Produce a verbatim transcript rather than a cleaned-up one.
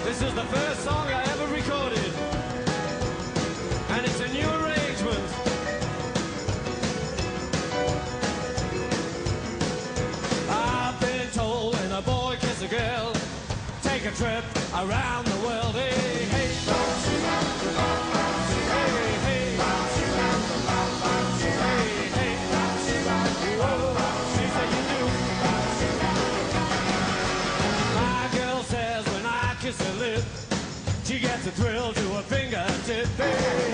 This is the first song I ever recorded, and it's a new arrangement. I've been told when a boy kisses a girl, take a trip around the world. Hey, hey, hey, hey, hey, hey, whoa, she said you do. My girl says when I kiss her lip, she gets a thrill to her fingertip. Hey,